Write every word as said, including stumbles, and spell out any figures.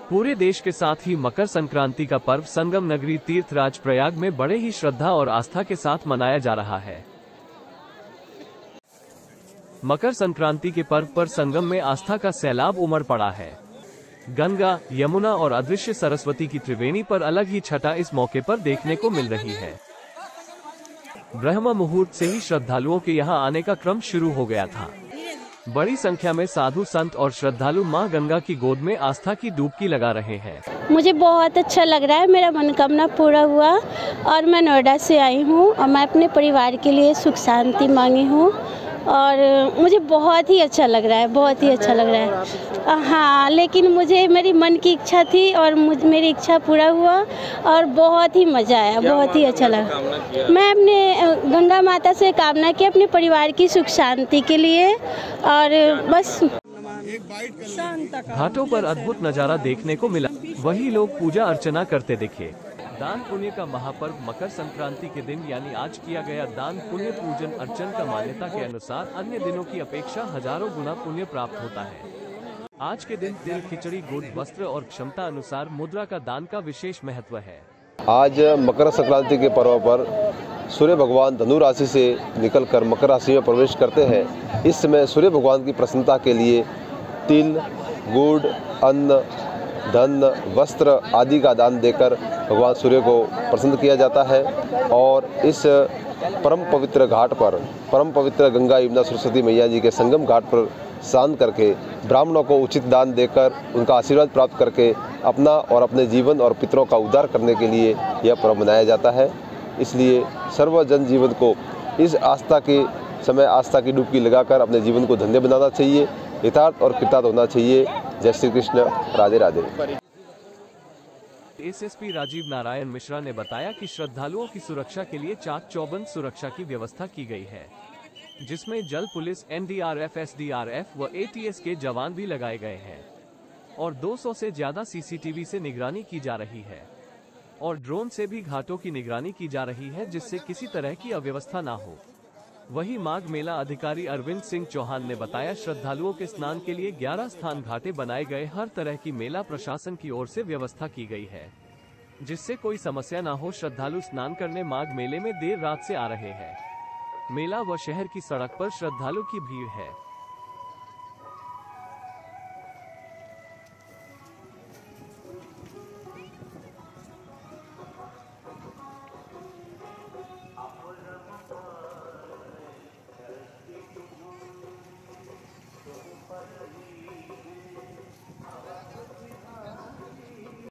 पूरे देश के साथ ही मकर संक्रांति का पर्व संगम नगरी तीर्थराज प्रयाग में बड़े ही श्रद्धा और आस्था के साथ मनाया जा रहा है। मकर संक्रांति के पर्व पर संगम में आस्था का सैलाब उमड़ पड़ा है। गंगा, यमुना और अदृश्य सरस्वती की त्रिवेणी पर अलग ही छटा इस मौके पर देखने को मिल रही है। ब्रह्म मुहूर्त से ही श्रद्धालुओं के यहां आने का क्रम शुरू हो गया था। बड़ी संख्या में साधु संत और श्रद्धालु मां गंगा की गोद में आस्था की डुबकी लगा रहे हैं। मुझे बहुत अच्छा लग रहा है, मेरा मनोकामना पूरा हुआ और मैं नोएडा से आई हूँ और मैं अपने परिवार के लिए सुख शांति मांगी हूँ और मुझे बहुत ही अच्छा लग रहा है, बहुत ही अच्छा लग रहा है। हाँ, लेकिन मुझे मेरी मन की इच्छा थी और मुझ मेरी इच्छा पूरा हुआ और बहुत ही मज़ा आया, बहुत ही अच्छा लगा। मैं अपने गंगा माता से कामना की अपने परिवार की सुख शांति के लिए और बस। घाटों पर अद्भुत नज़ारा देखने को मिला, वही लोग पूजा अर्चना करते दिखे। दान पुण्य का महापर्व मकर संक्रांति के दिन यानी आज किया गया दान पुण्य पूजन अर्चन का मान्यता के अनुसार अन्य दिनों की अपेक्षा हजारों गुना पुण्य प्राप्त होता है। आज के दिन तिल, खिचड़ी, गुड़, वस्त्र और क्षमता अनुसार मुद्रा का दान का विशेष महत्व है। आज मकर संक्रांति के पर्व पर सूर्य भगवान धनु राशि से निकलकर मकर राशि में प्रवेश करते हैं। इस समय सूर्य भगवान की प्रसन्नता के लिए तिल, गुड़, अन्न, धन, वस्त्र आदि का दान देकर भगवान सूर्य को प्रसन्न किया जाता है और इस परम पवित्र घाट पर, परम पवित्र गंगा यमुना सरस्वती मैया जी के संगम घाट पर स्नान करके ब्राह्मणों को उचित दान देकर उनका आशीर्वाद प्राप्त करके अपना और अपने जीवन और पितरों का उद्धार करने के लिए यह पर्व मनाया जाता है। इसलिए सर्व जन जीवन को इस आस्था के समय आस्था की डुबकी लगाकर अपने जीवन को धन्य बनाना चाहिए, यथार्थ और कृतार्थ होना चाहिए। जय श्री कृष्ण, राधे राधे। एसएसपी राजीव नारायण मिश्रा ने बताया कि श्रद्धालुओं की सुरक्षा के लिए चाक चौबंद सुरक्षा की व्यवस्था की गई है, जिसमें जल पुलिस, एनडीआरएफ, एसडीआरएफ व एटीएस के जवान भी लगाए गए हैं और दो सौ से ज्यादा सीसीटीवी से निगरानी की जा रही है और ड्रोन से भी घाटों की निगरानी की जा रही है, जिससे किसी तरह की अव्यवस्था न हो। वहीं माघ मेला अधिकारी अरविंद सिंह चौहान ने बताया, श्रद्धालुओं के स्नान के लिए ग्यारह स्थान घाटे बनाए गए, हर तरह की मेला प्रशासन की ओर से व्यवस्था की गई है, जिससे कोई समस्या न हो। श्रद्धालु स्नान करने माघ मेले में देर रात से आ रहे हैं। मेला व शहर की सड़क पर श्रद्धालु की भीड़ है।